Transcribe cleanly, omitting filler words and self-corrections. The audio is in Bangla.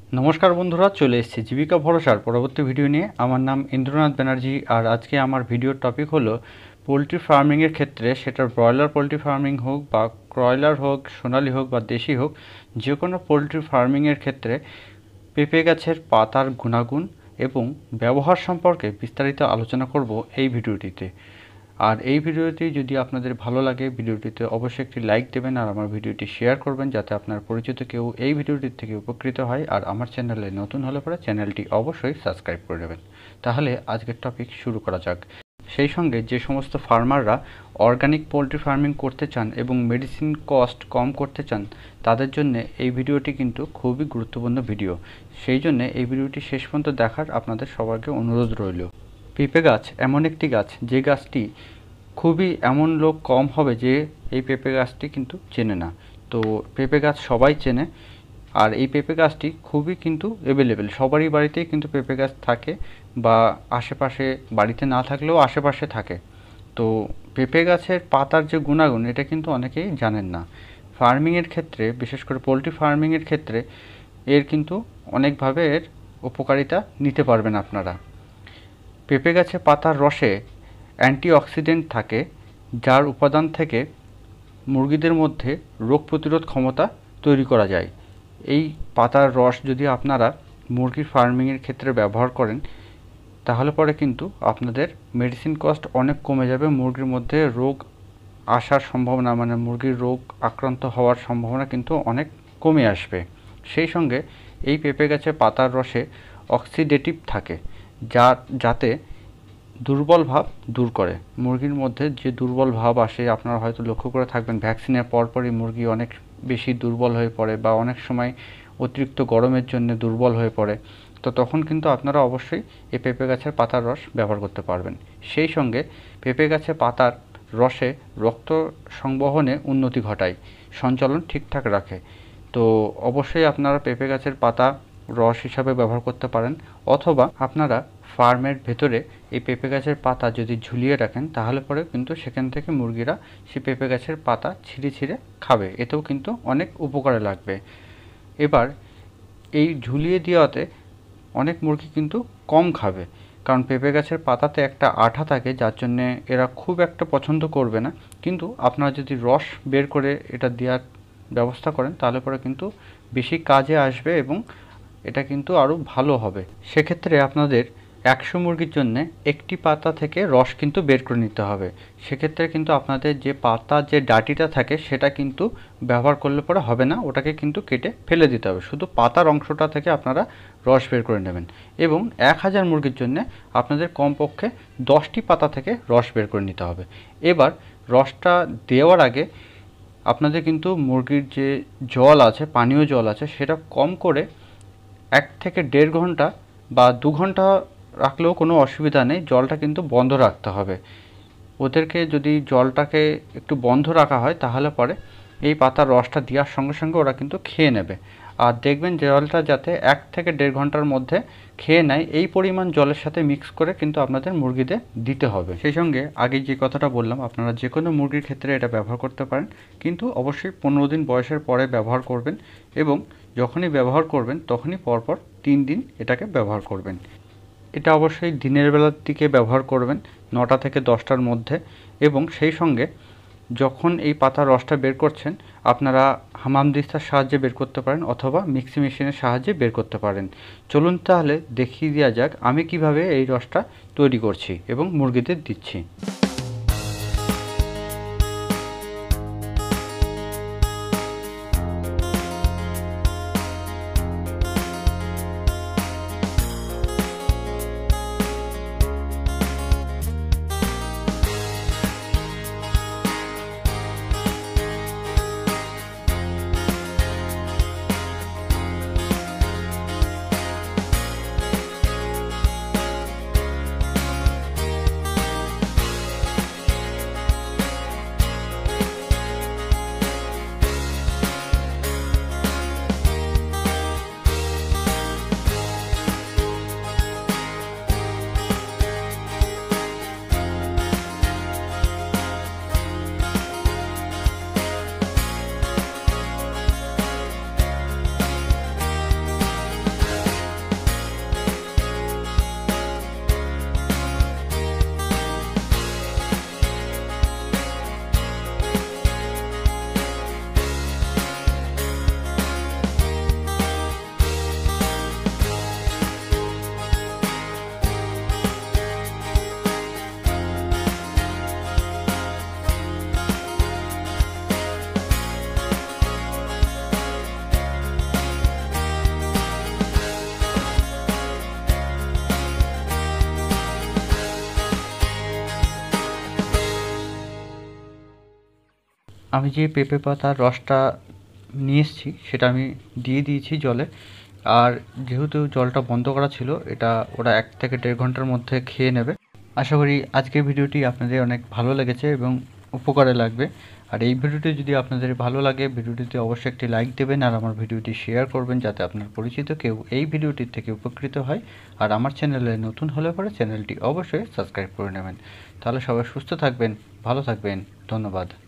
नमस्कार बंधुरा चले एसेছি जीविका भरोसार परवर्ती भिडियो निये। आमार नाम इंद्रनाथ बनर्जी और आज के आमार भिडियोर टपिक हलो पोल्ट्री फार्मिंगेर क्षेत्रे सेटा ब्रयलार पोल्ट्री फार्मिंग होक बा क्रयलार होक सोनाली होक बा देशी होक जे कोनो पोल्ट्री फार्मिंगेर क्षेत्रे पेঁপে गाछेर पातार गुणागुण एवं व्यवहार सम्पर्के विस्तारित आलोचना करब এই ভিডিওটিতে। আর এই ভিডিওটি যদি আপনাদের ভালো লাগে ভিডিওটিতে অবশ্যই একটি লাইক দেবেন আর আমার ভিডিওটি শেয়ার করবেন যাতে আপনার পরিচিত কেউ এই ভিডিওটি থেকে উপকৃত হয়। আর আমার চ্যানেলে নতুন হলে পরে চ্যানেলটি অবশ্যই সাবস্ক্রাইব করে নেবেন। তাহলে আজকের টপিক শুরু করা যাক। সেই সঙ্গে যে সমস্ত ফার্মাররা অর্গানিক পোলট্রি ফার্মিং করতে চান এবং মেডিসিন কস্ট কম করতে চান তাদের জন্য এই ভিডিওটি কিন্তু খুবই গুরুত্বপূর্ণ ভিডিও। সেই জন্য এই ভিডিওটি শেষ পর্যন্ত দেখার আপনাদের সবাইকে অনুরোধ রইল। পেঁপে গাছ এমন একটি গাছ যে গাছটি খুবই এমন লোক কম হবে যে এই পেঁপে গাছটি কিন্তু চেনে না। তো পেঁপে গাছ সবাই চেনে আর এই পেঁপে গাছটি খুবই কিন্তু অ্যাভেলেবেল, সবারই বাড়িতেই কিন্তু পেঁপে গাছ থাকে বা আশেপাশে বাড়িতে না থাকলেও আশেপাশে থাকে। তো পেঁপে গাছের পাতার যে গুণাগুণ এটা কিন্তু অনেকেই জানেন না। ফার্মিংয়ের ক্ষেত্রে বিশেষ করে পোলট্রি ফার্মিংয়ের ক্ষেত্রে এর কিন্তু অনেকভাবে এর উপকারিতা নিতে পারবেন আপনারা। পেঁপে গাছের পাতার রসে অ্যান্টিঅক্সিডেন্ট থাকে যার উপাদান থেকে মুরগিদের মধ্যে রোগ প্রতিরোধ ক্ষমতা তৈরি করা যায়। এই পাতার রস যদি আপনারা মুরগির ফার্মিংয়ের ক্ষেত্রে ব্যবহার করেন তাহলে পরে কিন্তু আপনাদের মেডিসিন কস্ট অনেক কমে যাবে। মুরগির মধ্যে রোগ আসার সম্ভাবনা মানে মুরগির রোগ আক্রান্ত হওয়ার সম্ভাবনা কিন্তু অনেক কমে আসবে। সেই সঙ্গে এই পেঁপে গাছের পাতার রসে অক্সিডেটিভ থাকে যাতে দুর্বল ভাব দূর করে। মুরগির মধ্যে যে দুর্বল ভাব আসে আপনারা হয়তো লক্ষ্য করে থাকবেন ভ্যাকসিনের পরপরই মুরগি অনেক বেশি দুর্বল হয়ে পড়ে বা অনেক সময় অতিরিক্ত গরমের জন্য দুর্বল হয়ে পড়ে। তো তখন কিন্তু আপনারা অবশ্যই এই পেঁপে গাছের পাতার রস ব্যবহার করতে পারবেন। সেই সঙ্গে পেঁপে গাছের পাতার রসে রক্ত সংবহনে উন্নতি ঘটায়, সঞ্চালন ঠিকঠাক রাখে। তো অবশ্যই আপনারা পেঁপে গাছের পাতা রস হিসাবে ব্যবহার করতে পারেন অথবা আপনারা ফার্মের ভেতরে এই পেঁপে গাছের পাতা যদি ঝুলিয়ে রাখেন তাহলে পরে কিন্তু সেখান থেকে মুরগিরা সেই পেঁপে গাছের পাতা ছিঁড়ে ছিঁড়ে খাবে, এতেও কিন্তু অনেক উপকারে লাগবে। এবার এই ঝুলিয়ে দেওয়াতে অনেক মুরগি কিন্তু কম খাবে কারণ পেঁপে গাছের পাতাতে একটা আঠা থাকে যার জন্যে এরা খুব একটা পছন্দ করবে না। কিন্তু আপনারা যদি রস বের করে এটা দেওয়ার ব্যবস্থা করেন তাহলে পরে কিন্তু বেশি কাজে আসবে এবং এটা কিন্তু আরও ভালো হবে। সেক্ষেত্রে আপনাদের 100 মুরগির জন্য একটি পাতা থেকে রস কিন্তু বের করে নিতে হবে। সেক্ষেত্রে কিন্তু আপনাদের যে পাতার যে ডাঁটিটা থাকে সেটা কিন্তু ব্যবহার করলে পরে হবে না, ওটাকে কিন্তু কেটে ফেলে দিতে হবে। শুধু পাতার অংশটা থেকে আপনারা রস বের করে নেবেন এবং 1000 মুরগির জন্য আপনাদের কমপক্ষে 10টি পাতা থেকে রস বের করে নিতে হবে। এবার রসটা দেওয়ার আগে আপনাদের কিন্তু মুরগির যে জল আছে, পানীয় জল আছে, সেটা কম করে 1 থেকে 1.5 ঘন্টা বা 2 ঘন্টা রাখলেও কোনো অসুবিধা নেই। জলটা কিন্তু বন্ধ রাখতে হবে। ওদেরকে যদি জলটাকে একটু বন্ধ রাখা হয় তাহলে পরে এই পাতার রসটা দেওয়ার সঙ্গে সঙ্গে ওরা কিন্তু খেয়ে নেবে। আর দেখবেন জলটা যাতে 1 থেকে 1.5 ঘন্টার মধ্যে খেয়ে নেয় এই পরিমাণ জলের সাথে মিক্স করে কিন্তু আপনাদের মুরগিদের দিতে হবে। সেই সঙ্গে আগে যে কথাটা বললাম আপনারা যে কোনো মুরগির ক্ষেত্রে এটা ব্যবহার করতে পারেন, কিন্তু অবশ্যই 15 দিন বয়সের পরে ব্যবহার করবেন এবং যখনই ব্যবহার করবেন তখনই পরপর 3 দিন এটাকে ব্যবহার করবেন। এটা অবশ্যই দিনের বেলার দিকে ব্যবহার করবেন 9টা থেকে 10টার মধ্যে। এবং সেই সঙ্গে যখন এই পাতার রসটা বের করছেন আপনারা হামানদিস্তার সাহায্যে বের করতে পারেন অথবা মিক্সি মেশিনের সাহায্যে বের করতে পারেন। চলুন তাহলে দেখিয়ে দেওয়া যাক আমি কিভাবে এই রসটা তৈরি করছি এবং মুরগিদের দিচ্ছি। আমি যে পেঁপে পাতার রসটা নিয়ে এসেছি সেটা আমি দিয়ে দিয়েছি জলে। আর যেহেতু জলটা বন্ধ করা ছিল, এটা ওরা 1 থেকে 1.5 ঘন্টার মধ্যে খেয়ে নেবে। আশা করি আজকের ভিডিওটি আপনাদের অনেক ভালো লেগেছে এবং উপকারে লাগবে। আর এই ভিডিওটি যদি আপনাদের ভালো লাগে, ভিডিওটিতে অবশ্যই একটি লাইক দেবেন আর আমার ভিডিওটি শেয়ার করবেন, যাতে আপনার পরিচিত কেউ এই ভিডিওটির থেকে উপকৃত হয়। আর আমার চ্যানেলে নতুন হলে পরে চ্যানেলটি অবশ্যই সাবস্ক্রাইব করে নেবেন। তাহলে সবাই সুস্থ থাকবেন, ভালো থাকবেন। ধন্যবাদ।